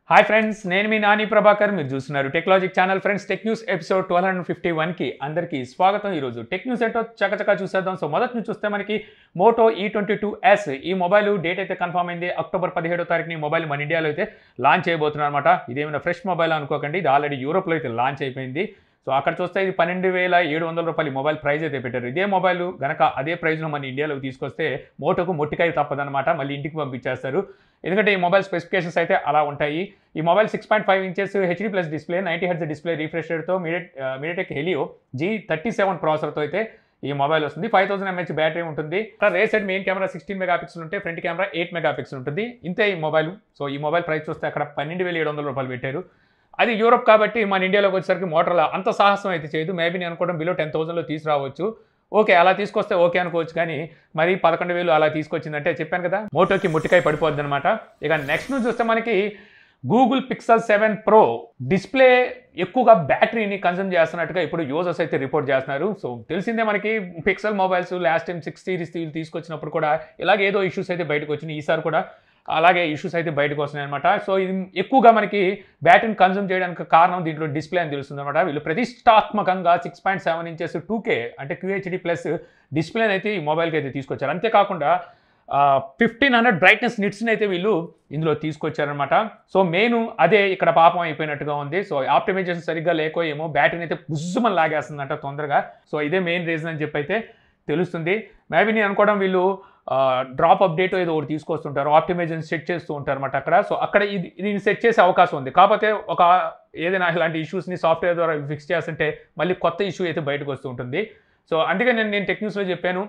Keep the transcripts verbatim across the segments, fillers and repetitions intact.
Hi friends, నేను మీ నాని ప్రభాకర్. మీరు చూస్తున్నారు technologic channel. Friends, tech news episode twelve fifty వన్కి అందరికీ స్వాగతం. ఈరోజు టెక్ న్యూస్ ఏంటో చకచకా చూసేద్దాం. సో మొదటి నుంచి చూస్తే మనకి Moto E twenty two S ఈ మొబైల్ డేట్ అయితే కన్ఫర్మ్ అయింది. అక్టోబర్ పదిహేడో తారీఖుని ఈ మొబైల్ మన ఇండియాలో అయితే లాంచ్ చేయబోతున్నారు అనమాట. ఇదేమైనా ఫ్రెష్ మొబైల్ అనుకోకండి, ఇది ఆల్రెడీ యూరోప్లో అయితే లాంచ్ అయిపోయింది. సో అక్కడ చూస్తే ఇది పన్నెండు వేల ఏడు వందల రూపాయలు మొబైల్ ప్రైస్ అయితే పెట్టారు. ఇదే మొబైల్ గనక అదే ప్రైస్లో మన ఇండియాలోకి తీసుకొస్తే మోటోకు మొట్టికాయ తప్పదనమాట, మళ్ళీ ఇంటికి పంపించేస్తారు. ఎందుకంటే ఈ మొబైల్ స్పెసిఫికేషన్స్ అయితే అలా ఉంటాయి. ఈ mobile six point five inches HD plus display, ninety hertz display refresh రేట్తో మీడియట్ MediaTek Helio G thirty seven ప్రాసెసర్తో అయితే ఈ మొబైల్ వస్తుంది. ఫైవ్ థౌసండ్ ఎంహెచ్ బ్యాటరీ ఉంటుంది. Rear side main camera sixteen mega pixel ఉంటే front camera eight mega pixel ఉంటుంది. ఇంతే ఈ మొబైల్. సో ఈ మొబైల్ ప్రైస్ చూస్తే అక్కడ పన్నెండు వేల ఏడు వందల రూపాయలు పెట్టారు. అది యూరోప్ కాబట్టి మన ఇండియాలోకి వచ్చేసరికి మోటరోలా అంత సాహసం అయితే చేయదు. మేబీ నేను అనుకోవడం బిలో టెన్ థౌసండ్లో తీసుకురావచ్చు. ఓకే, అలా తీసుకొస్తే ఓకే అనుకోవచ్చు, కానీ మరి పదకొండు వేలు అలా తీసుకొచ్చిందంటే చెప్పాను కదా, మోటోకి ముట్టికాయ పడిపోద్ది అనమాట. ఇక నెక్స్ట్ నుంచి చూస్తే మనకి Google Pixel seven pro display ఎక్కువగా బ్యాటరీని కన్సూమ్ చేస్తున్నట్టుగా ఇప్పుడు యూజర్స్ అయితే రిపోర్ట్ చేస్తున్నారు. సో తెలిసిందే మనకి Pixel mobiles last time six series తీసుకొచ్చినప్పుడు కూడా ఇలాగే ఏదో ఇష్యూస్ అయితే బయటకు వచ్చినాయి. ఈసారి కూడా అలాగే ఇష్యూస్ అయితే బయటకు వస్తున్నాయి అనమాట. సో ఇది ఎక్కువగా మనకి బ్యాటరీని కన్సూమ్ చేయడానికి కారణం దీంట్లో డిస్ప్లే అని తెలుస్తుంది అనమాట. వీళ్ళు ప్రతిష్టాత్మకంగా six point seven inches two K అంటే క్యూహెచ్డి ప్లస్ డిస్ప్లేని అయితే ఈ మొబైల్కి అయితే తీసుకొచ్చారు. అంతేకాకుండా ఫిఫ్టీన్ హండ్రెడ్ బ్రైట్నెస్ నిట్స్ని అయితే వీళ్ళు ఇందులో తీసుకొచ్చారనమాట. సో మెయిన్ అదే ఇక్కడ పాపం అయిపోయినట్టుగా ఉంది. సో ఆప్టిమైజేషన్ సరిగ్గా లేకో ఏమో బ్యాటరీని అయితే బుజ్జుమని లాగేస్తుందంట తొందరగా. సో ఇదే మెయిన్ రీజన్ అని చెప్పి అయితే తెలుస్తుంది. మేబీ నేను అనుకోవడం వీళ్ళు డ్రాప్ అప్డేట్ ఏదో ఒకటి తీసుకొస్తుంటారు, ఆప్టిమైజేషన్ సెట్ చేస్తూ ఉంటారు అనమాట అక్కడ. సో అక్కడ ఇది దీన్ని సెట్ చేసే అవకాశం ఉంది. కాకపోతే ఒక ఏదైనా ఇలాంటి ఇష్యూస్ని సాఫ్ట్వేర్ ద్వారా ఫిక్స్ చేస్తుంటే మళ్ళీ కొత్త ఇష్యూ అయితే బయటకు వస్తూ ఉంటుంది. సో అందుకే నేను నేను టెక్ న్యూస్లో చెప్పాను,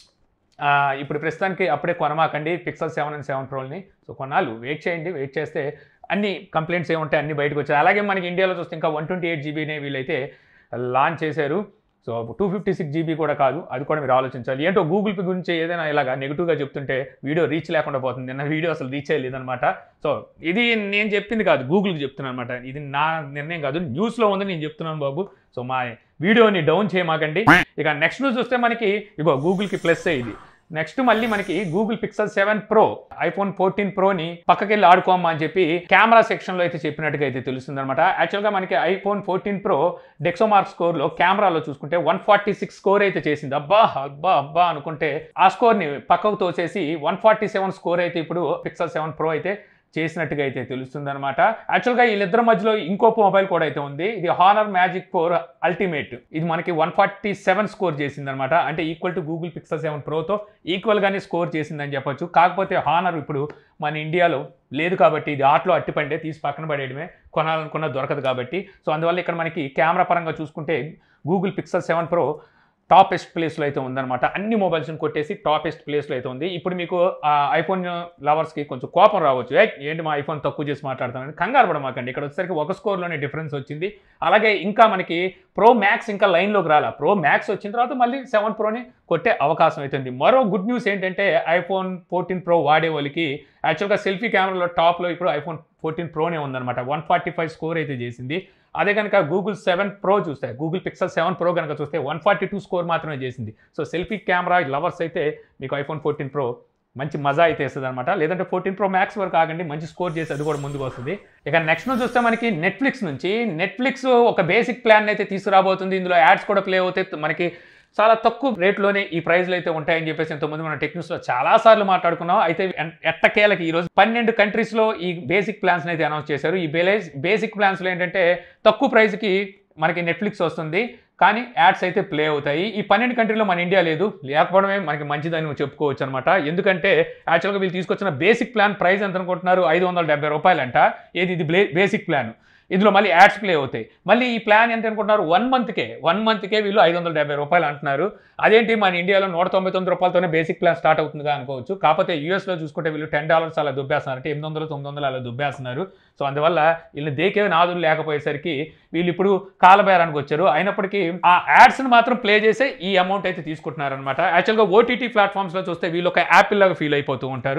ఇప్పుడు ప్రస్తుతానికి అప్పుడే కొనమాకండి పిక్సెల్ సెవెన్ అండ్ సెవెన్ ప్రోల్ని. సో కొన్నాళ్ళు వెయిట్ చేయండి. వెయిట్ చేస్తే అన్ని కంప్లైంట్స్ ఏముంటాయి అన్ని బయటకు వచ్చాయి. అలాగే మనకి ఇండియాలో చూస్తే ఇంకా వన్ ట్వంటీ ఎయిట్ జీబీనే వీళ్ళైతే లాంచ్ చేశారు. So two fifty six GB కూడా కాదు, అది కూడా మీరు ఆలోచించాలి. ఏంటో గూగుల్ పే గురించి ఏదైనా ఇలాగా నెగిటివ్గా చెప్తుంటే వీడియో రీచ్ లేకుండా పోతుంది. నిన్న వీడియో అసలు రీచ్ అయ్యలేదనమాట. సో ఇది నేను చెప్పింది కాదు, గూగుల్కి చెప్తున్నాను అనమాట. ఇది నా నిర్ణయం కాదు, న్యూస్లో ఉంది, నేను చెప్తున్నాను బాబు. సో మా వీడియోని డౌన్ చేయమాకండి. ఇక నెక్స్ట్ న్యూస్ చూస్తే మనకి ఇగో గూగుల్కి ప్లస్ ఇది. నెక్స్ట్ మళ్ళీ మనకి Google Pixel seven pro iPhone fourteen ప్రోని పక్కకెళ్ళి ఆడుకోమా అని చెప్పి కెమెరా సెక్షన్లో అయితే చెప్పినట్టుగా అయితే తెలుస్తుంది అనమాట. యాక్చువల్గా మనకి ఐఫోన్ ఫోర్టీన్ ప్రో డెక్సోమార్క్ స్కోర్లో కెమెరాలో చూసుకుంటే వన్ ఫార్టీ సిక్స్ స్కోర్ అయితే చేసింది. అబ్బా అబ్బా అబ్బా అనుకుంటే ఆ స్కోర్ని పక్కకు తోసేసి వన్ ఫార్టీ సెవెన్ స్కోర్ అయితే ఇప్పుడు పిక్సెల్ సెవెన్ ప్రో అయితే చేసినట్టుగా అయితే తెలుస్తుంది అనమాట. యాక్చువల్గా వీళ్ళిద్దరి మధ్యలో ఇంకో మొబైల్ కూడా అయితే ఉంది. ఇది హానర్ మ్యాజిక్ ఫోర్ అల్టిమేట్. ఇది మనకి వన్ ఫార్టీ సెవెన్ స్కోర్ చేసింది అనమాట. అంటే equal to Google Pixel seven ప్రోతో ఈక్వల్గానే స్కోర్ చేసిందని చెప్పొచ్చు. కాకపోతే హానర్ ఇప్పుడు మన ఇండియాలో లేదు కాబట్టి ఇది ఆటలో అట్టిపండే తీసి పక్కన పడేయడమే, కొనాలనుకున్న దొరకదు కాబట్టి. సో అందువల్ల ఇక్కడ మనకి కెమెరా పరంగా చూసుకుంటే Google Pixel seven pro topest ప్లేస్లో అయితే ఉందన్నమాట. అన్ని మొబైల్స్ని కొట్టేసి టాపెస్ట్ ప్లేస్లో అయితే ఉంది. ఇప్పుడు మీకు ఐఫోన్ లవర్స్కి కొంచెం కోపం రావచ్చు, ఏంటి మా ఐఫోన్ తక్కువ చేసి మాట్లాడతానని. కంగారు పడమాకండి, ఇక్కడ వచ్చేసరికి ఒక స్కోర్లోనే డిఫరెన్స్ వచ్చింది. అలాగే ఇంకా మనకి ప్రో మ్యాక్స్ ఇంకా లైన్లోకి రాలా. ప్రో మ్యాక్స్ వచ్చిన తర్వాత మళ్ళీ సెవెన్ ప్రోని కొట్టే అవకాశం అవుతుంది. మరో గుడ్ న్యూస్ ఏంటంటే ఐఫోన్ ఫోర్టీన్ ప్రో వాడే వాళ్ళకి యాక్చువల్గా సెల్ఫీ కెమెరాలో టాప్లో ఇప్పుడు ఐఫోన్ ఫోర్టీన్ ప్రోనే ఉందన్నమాట. వన్ ఫార్టీ ఫైవ్ స్కోర్ అయితే చేసింది. అదే కనుక గూగుల్ సెవెన్ ప్రో చూస్తే గూగుల్ పిక్సెల్ సెవెన్ ప్రో కనుక చూస్తే వన్ ఫార్టీ టూ స్కోర్ మాత్రమే చేసింది. సో సెల్ఫీ కెమెరా లవర్స్ అయితే మీకు ఐఫోన్ ఫోర్టీన్ ప్రో మంచి మజా అయితే ఇస్తుంది అనమాట. లేదంటే ఫోర్టీన్ ప్రో మ్యాక్స్ వరకు ఆగండి, మంచి స్కోర్ చేసి అది కూడా ముందుకు వస్తుంది. ఇక నెక్స్ట్ నుంచి చూస్తే మనకి నెట్ఫ్లిక్స్ నుంచి నెట్ఫ్లిక్స్ ఒక బేసిక్ ప్లాన్ అయితే తీసుకురాబోతుంది. ఇందులో యాడ్స్ కూడా ప్లే అవుతాయి. మనకి చాలా తక్కువ రేట్లోనే ఈ ప్రైజ్లు అయితే ఉంటాయని చెప్పేసి ఇంతకుముందు మన టెక్ న్యూస్లో చాలాసార్లు మాట్లాడుకున్నాం. అయితే ఎట్టకేలకి ఈరోజు పన్నెండు కంట్రీస్లో ఈ బేసిక్ ప్లాన్స్ని అయితే అనౌన్స్ చేశారు. ఈ బేసిక్ ప్లాన్స్లో ఏంటంటే తక్కువ ప్రైస్కి మనకి నెట్ఫ్లిక్స్ వస్తుంది, కానీ యాడ్స్ అయితే ప్లే అవుతాయి. ఈ పన్నెండు కంట్రీలో మన ఇండియా లేదు, లేకపోవడమే మనకి మంచిదని చెప్పుకోవచ్చు అనమాట. ఎందుకంటే యాక్చువల్గా వీళ్ళు తీసుకొచ్చిన బేసిక్ ప్లాన్ ప్రైస్ ఎంత అనుకుంటున్నారు, ఐదు వందల డెబ్బై రూపాయలంట. ఏది ఇది బేసిక్ ప్లాన్, ఇందులో మళ్ళీ యాడ్స్ ప్లే అవుతాయి. మళ్ళీ ఈ ప్లాన్ ఎంత అనుకుంటున్నారు, వన్ మంత్కే వన్ మంత్కే వీళ్ళు ఐదు వందల డెబ్బై రూపాయలు అంటున్నారు. అదేంటి మన ఇండియాలో నూట తొంభై తొమ్మిది రూపాయలతోనే బేసిక్ ప్లాన్ స్టార్ట్ అవుతుందిగా అనుకోవచ్చు. కాకపోతే యూఎస్లో చూసుకుంటే వీళ్ళు టెన్ డాలర్స్ అలా దుబ్బేస్తున్నారు, అంటే ఎనిమిది వందలు తొమ్మిది వందలు అలా దుబ్బేస్తున్నారు. సో అందువల్ల వీళ్ళు దేకే నాదులు లేకపోయేసరికి వీళ్ళు ఇప్పుడు కాలబేరానికి వచ్చారు. అయినప్పటికీ ఆ యాడ్స్ని మాత్రం ప్లే చేసే ఈ అమౌంట్ అయితే తీసుకుంటున్నారు అనమాట. యాక్చువల్గా ఓటీటీ ప్లాట్ఫామ్స్లో చూస్తే వీళ్ళు ఒక యాపిల్ లాగా ఫీల్ అయిపోతూ ఉంటారు.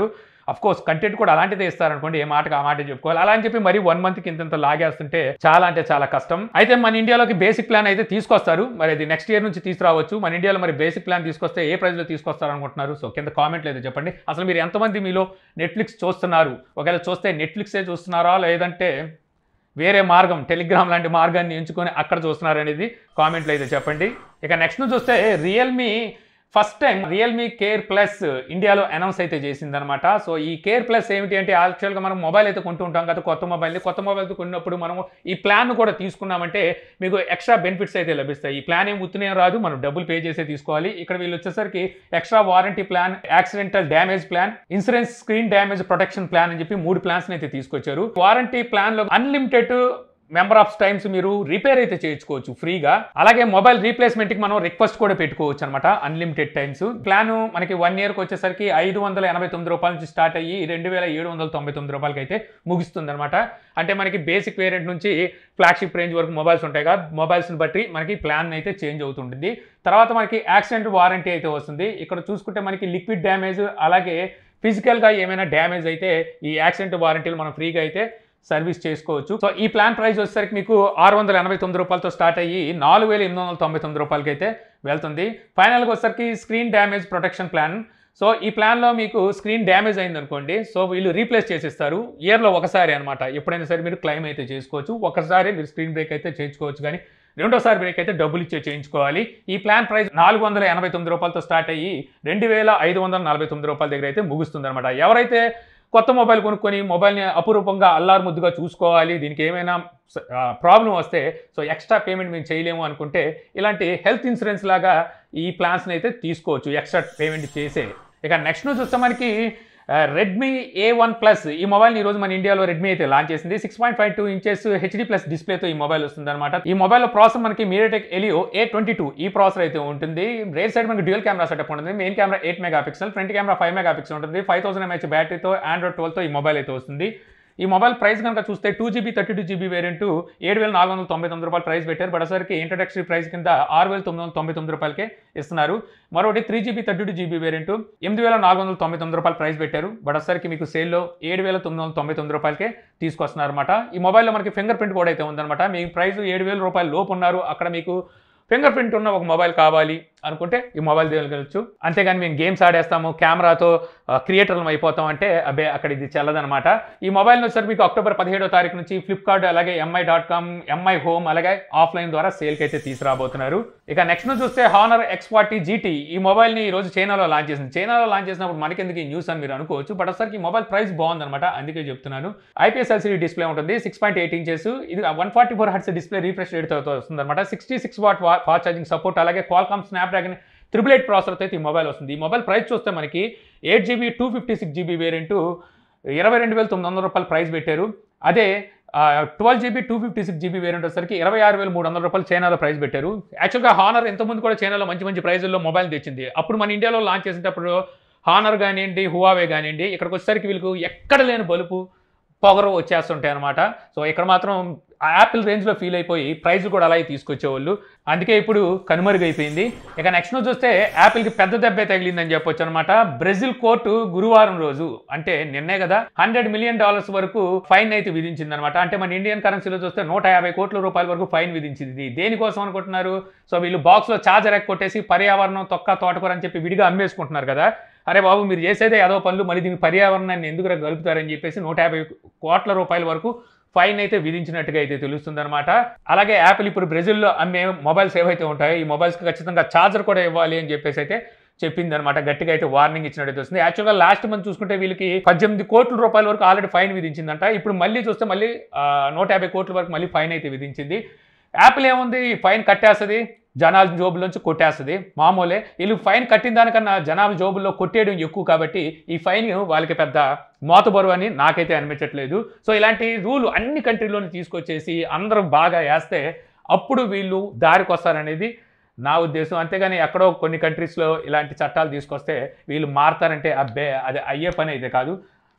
అఫ్ కోర్స్ కంటెంట్ కూడా అలాంటిదే ఇస్తారనుకోండి, ఏ మాటకి ఆ మాట చెప్పుకోవాలి. అలా అని చెప్పి మరి వన్ మంత్కి ఇంత లాగేస్తుంటే చాలా అంటే చాలా కష్టం. అయితే మన ఇండియాలోకి బేసిక్ ప్లాన్ అయితే తీసుకొస్తారు, మరి అది నెక్స్ట్ ఇయర్ నుంచి తీసుకురావచ్చు. మన ఇండియాలో మరి బేసిక్ ప్లాన్ తీసుకొస్తే ఏ ప్రైస్లో తీసుకొస్తారు అనుకుంటున్నారు? సో కింద కామెంట్లు అయితే చెప్పండి. అసలు మీరు ఎంతమంది మీలో నెట్ఫ్లిక్స్ చూస్తున్నారు? ఒకవేళ చూస్తే నెట్ఫ్లిక్సే చూస్తున్నారా, లేదంటే వేరే మార్గం టెలిగ్రామ్ లాంటి మార్గాన్ని ఎంచుకొని అక్కడ చూస్తున్నారు అనేది కామెంట్లు అయితే చెప్పండి. ఇక నెక్స్ట్ నుంచి చూస్తే Realme first time Realme care plus ఇండియాలో అనౌన్స్ అయితే చేసిందనమాట. సో ఈ కేర్ ప్లస్ ఏమిటి అంటే, యాక్చువల్గా మనం మొబైల్ అయితే కొంటూ ఉంటాం కదా, కొత్త మొబైల్ని కొత్త మొబైల్తో కొన్నప్పుడు మనము ఈ ప్లాన్ కూడా తీసుకున్నామంటే మీకు ఎక్స్ట్రా బెనిఫిట్స్ అయితే లభిస్తాయి. ఈ ప్లాన్ ఏం ఉత్తనే రాదు, మనం డబ్బులు పే చేసే తీసుకోవాలి. ఇక్కడ వీళ్ళు వచ్చేసరికి extra warranty plan, accidental damage plan, insurance screen damage protection plan అని చెప్పి మూడు ప్లాన్స్ అయితే తీసుకొచ్చారు. వారంటీ ప్లాన్ లో అన్లిమిటెడ్ మెంబర్ ఆఫ్ టైమ్స్ మీరు రిపేర్ అయితే చేయించుకోవచ్చు ఫ్రీగా. అలాగే మొబైల్ రీప్లేస్మెంట్ కి మనం రిక్వెస్ట్ కూడా పెట్టుకోవచ్చు అనమాట, అన్లిమిటెడ్ టైమ్స్. ప్లాన్ మనకి వన్ ఇయర్ కి వచ్చేసరికి ఐదు వందల ఎనభై తొమ్మిది రూపాయల నుంచి స్టార్ట్ అయ్యి రెండు వేల ఏడు వందల తొంభై తొమ్మిది రూపాయలకి అయితే ముగుస్తుంది అనమాట. అంటే మనకి బేసిక్ వేరియంట్ నుంచి ఫ్లాగ్షిప్ రేంజ్ వరకు మొబైల్స్ ఉంటాయి కదా, మొబైల్స్ని బట్టి మనకి ప్లాన్ అయితే చేంజ్ అవుతుంటుంది. తర్వాత మనకి యాక్సిడెంట్ వారంటీ అయితే వస్తుంది. ఇక్కడ చూసుకుంటే మనకి లిక్విడ్ డ్యామేజ్, అలాగే ఫిజికల్గా ఏమైనా డ్యామేజ్ అయితే ఈ యాక్సిడెంట్ వారంటీలు మనం ఫ్రీగా అయితే సర్వీస్ చేసుకోవచ్చు. సో ఈ ప్లాన్ ప్రైస్ వచ్చేసరికి మీకు ఆరు వందల ఎనభై తొమ్మిది రూపాయలతో స్టార్ట్ అయ్యి నాలుగు వేల ఎనిమిది వందల తొంభై తొమ్మిది రూపాయలకి అయితే వెళ్తుంది. ఫైనల్గా వచ్చేసరికి screen damage protection plan. So ఈ ప్లాన్లో మీకు స్క్రీన్ డ్యామేజ్ అయింది అనుకోండి, సో వీళ్ళు రీప్లేస్ చేసిస్తారు ఇయర్లో ఒకసారి అనమాట. ఎప్పుడైనా సరే మీరు క్లెయిమ్ అయితే చేసుకోవచ్చు. ఒకసారి మీరు స్క్రీన్ బ్రేక్ అయితే చేయించుకోవచ్చు, కానీ రెండోసారి బ్రేక్ అయితే డబ్బులు ఇచ్చే చేయించుకోవాలి. ఈ ప్లాన్ ప్రైస్ నాలుగు వందల ఎనభై తొమ్మిది రూపాయలతో స్టార్ట్ అయ్యి రెండు వేల ఐదు వందల నలభై తొమ్మిది రూపాయల దగ్గర అయితే ముగుస్తుంది అనమాట. ఎవరైతే కొత్త మొబైల్ కొనుక్కొని మొబైల్ని అపురూపంగా అల్లారు ముద్దుగా చూసుకోవాలి, దీనికి ఏమైనా ప్రాబ్లం వస్తే సో ఎక్స్ట్రా పేమెంట్ మేము చేయలేము అనుకుంటే ఇలాంటి హెల్త్ ఇన్సూరెన్స్ లాగా ఈ ప్లాన్స్ని అయితే తీసుకోవచ్చు ఎక్స్ట్రా పేమెంట్ చేసే. ఇక నెక్స్ట్ నుంచి వస్తే మనకి రెడ్మీ ఏ వన్ ప్లస్ ఈ మొబైల్ని ఈరోజు మన ఇండియాలో రెడ్మీ అయితే లాంచ్ చేసింది. Six point five two inches HD plus డిస్ప్లేతో ఈ మొబైల్ వస్తుంది అనమాట. ఈ మొబైల్లో ప్రాసెసర్ మనకి MediaTek Helio A twenty two ఈ ప్రాసెసర్ అయితే ఉంటుంది. రేర్ సైడ్ మనకి డ్యూయల్ కెమెరా సెటప్ ఉంటుంది. Main camera eight mega pixel, front camera five mega pixel ఉంటుంది. ఫైవ్ థౌసండ్ ఎంహెచ్ బ్యాటరీతో ఆండ్రాయిడ్ ట్వెల్వ్తో ఈ మొబైల్ అయితే వస్తుంది. ఈ మొబైల్ ప్రైస్ కనుక చూస్తే two GB thirty two GB variant ఏడు వేల నాలుగు వందల తొంభై తొమ్మిది రూపాయలు ప్రైస్ పెట్టారు. బట్ అసలుకి ఇంట్రడక్టరీ ప్రైస్ కింద ఆరు వేల తొమ్మిది వందల తొంభై తొమ్మిది రూపాయలకే ఇస్తున్నారు. మరొకటి three GB thirty two GB variant ఎనిమిది వేల నాలుగు వందల తొంభై తొమ్మిది రూపాయలు ప్రైస్ పెట్టారు. బట్ అసలుకి మీకు సేల్లో ఏడు వేల తొమ్మిది వందల తొంభై తొమ్మిది రూపాయలకే తీసుకొస్తున్నారు అనమాట. ఈ మొబైల్లో మనకి ఫింగర్ ప్రింట్ కూడా అయితే ఉందన్నమాట. మీ ప్రైస్ ఏడు వేల రూపాయలు లోపు ఉన్నారు, అక్కడ మీకు ఫింగర్ ప్రింట్ ఉన్న ఒక మొబైల్ కావాలి అనుకుంటే ఈ మొబైల్ తీయగలచ్చు. అంతేగాని మేము గేమ్స్ ఆడేస్తాము, కెమెరాతో క్రియేటర్లు అయిపోతాం అంటే అబ్బే అక్కడ ఇది చెల్లదనమాట. ఈ మొబైల్ వచ్చేసరికి మీకు అక్టోబర్ పదిహేడో తారీఖు నుంచి ఫ్లిప్కార్ట్, అలాగే Mi dot com, Mi home, అలాగే ఆఫ్లైన్ ద్వారా సేల్కి అయితే తీసుకురాబోతున్నారు. ఇక నెక్స్ట్ నుంచి చూస్తే హానర్ ఎక్స్ ఫార్టీ జీటీ ఈ మొబైల్ని ఈ రోజు చైనాలో లాంచ్ చేసింది. చైనాలో లాంచ్ చేసినప్పుడు మనకెందుకు ఈ న్యూస్ అని మీరు అనుకోవచ్చు, బట్ ఒకసారికి ఈ మొబైల్ ప్రైస్ బాగుందనమాట, అందుకే చెప్తున్నాను. ఐపీఎస్ ఎల్సీడీ డిస్ప్లే ఉంటుంది, సిక్స్ పాయింట్ ఎయిట్ ఇంచెస్, ఇది one forty four hertz display refresh రేట్తో వస్తుంది అనమాట. Sixty six watt fast charging support, అలాగే క్వాల్కామ్ స్నాప్డ్రాగన్ త్రిబుల్ ఎయిట్ ప్రాసెసర్తో అయితే ఈ మొబైల్ వస్తుంది. ఈ మొబైల్ ప్రైస్ చూస్తే మనకి eight GB two fifty six GB variant ఇరవై రెండు వేల తొమ్మిది వందల రూపాయలు ప్రైస్ పెట్టారు. అదే twelve GB two fifty six GB variant వచ్చేసరికి ఇరవై ఆరు వేల మూడు వందల రూపాయలు చైనాలో ప్రైస్ పెట్టారు. యాక్చువల్గా హానర్ ఎంతమంది కూడా చైనాలో మంచి మంచి ప్రైజుల్లో మొబైల్ తెచ్చింది. అప్పుడు మన ఇండియాలో లాంచ్ చేసేటప్పుడు హానర్ కానివ్వండి, హువావే కానివ్వండి, ఇక్కడికి వచ్చేసరికి వీళ్ళకు ఎక్కడ లేని బలుపు పొగరు వచ్చేస్తుంటాయి అనమాట. సో ఇక్కడ మాత్రం యాపిల్ రేంజ్లో ఫీల్ అయిపోయి ప్రైస్ కూడా అలాగే తీసుకొచ్చేవాళ్ళు, అందుకే ఇప్పుడు కనుమరుగైపోయింది. ఇక నెక్స్ట్ రోజు చూస్తే యాపిల్కి పెద్ద దెబ్బే తగిలిందని చెప్పొచ్చు అనమాట. బ్రెజిల్ కోర్టు గురువారం రోజు, అంటే నిన్నే కదా, హండ్రెడ్ మిలియన్ డాలర్స్ వరకు ఫైన్ అయితే విధించింది అనమాట. అంటే మన ఇండియన్ కరెన్సీలో చూస్తే నూట యాభై కోట్ల రూపాయల వరకు ఫైన్ విధించింది. దేనికోసం అనుకుంటున్నారు? సో వీళ్ళు బాక్స్లో ఛార్జర్ ఎక్కొట్టేసి పర్యావరణం తొక్క తోటకూర అని చెప్పి విడిగా అమ్మేసుకుంటున్నారు కదా. అరే బాబు మీరు చేసేదే ఏదో పనులు, మళ్ళీ దీనికి పర్యావరణాన్ని ఎందుకు కలుపుతారని చెప్పేసి నూట యాభై కోట్ల రూపాయల వరకు ఫైన్ అయితే విధించినట్టుగా అయితే తెలుస్తుంది అనమాట. అలాగే యాపిల్ ఇప్పుడు బ్రెజిల్లో అమ్మే మొబైల్స్ ఏవైతే ఉంటాయో ఈ మొబైల్స్కి ఖచ్చితంగా ఛార్జర్ కూడా ఇవ్వాలి అని చెప్పేసి అయితే చెప్పింది అనమాట. గట్టిగా అయితే వార్నింగ్ ఇచ్చినట్టు వస్తుంది. యాక్చువల్గా లాస్ట్ మంత్ చూసుకుంటే వీళ్ళకి పద్దెనిమిది కోట్ల రూపాయల వరకు ఆల్రెడీ ఫైన్ విధించిందంట. ఇప్పుడు మళ్ళీ చూస్తే మళ్ళీ నూట యాభై కోట్ల వరకు మళ్ళీ ఫైన్ అయితే విధించింది. యాపిల్ ఏముంది, ఫైన్ కట్టేస్తుంది, జనాల జోబుల్లోంచి కొట్టేస్తుంది, మామూలే. వీళ్ళు ఫైన్ కట్టిన దానికన్నా జనాల జోబుల్లో కొట్టేయడం ఎక్కువ కాబట్టి ఈ ఫైన్ వాళ్ళకి పెద్ద మోతబరువు అని నాకైతే అనిపించట్లేదు. సో ఇలాంటి రూల్ అన్ని కంట్రీలోని తీసుకొచ్చేసి అందరూ బాగా వేస్తే అప్పుడు వీళ్ళు దారికి వస్తారనేది నా ఉద్దేశం. అంతేగాని ఎక్కడో కొన్ని కంట్రీస్లో ఇలాంటి చట్టాలు తీసుకొస్తే వీళ్ళు మారుతారంటే అబ్బే అది అయ్యే పని అయితే కాదు.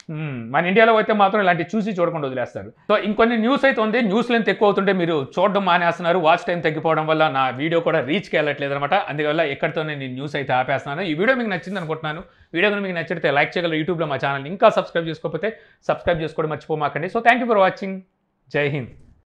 మన ఇండియాలో అయితే మాత్రం ఇలాంటి చూసి చూడకుండా వదిలేస్తారు. సో ఇంకొన్ని న్యూస్ అయితే ఉంది. న్యూస్ లెంత్ ఎక్కువ అవుతుంటే మీరు చూడడం మానేస్తున్నారు. వాచ్ టైం తగ్గిపోవడం వల్ల నా వీడియో కూడా రీచ్కి వెళ్ళట్లేదు అనమాట. అందువల్ల ఎక్కడితోనే నేను న్యూస్ అయితే ఆపేస్తున్నాను. ఈ వీడియో మీకు నచ్చింది అనుకుంటున్నాను. వీడియో కనుక మీకు నచ్చితే లైక్ చేయగలరు. యూట్యూబ్లో మా ఛానల్ ఇంకా సబ్స్క్రైబ్ చేసుకోకపోతే సబ్స్క్రైబ్ చేసుకోవడం మర్చిపోమాకండి. So thank you for watching. జై హింద్.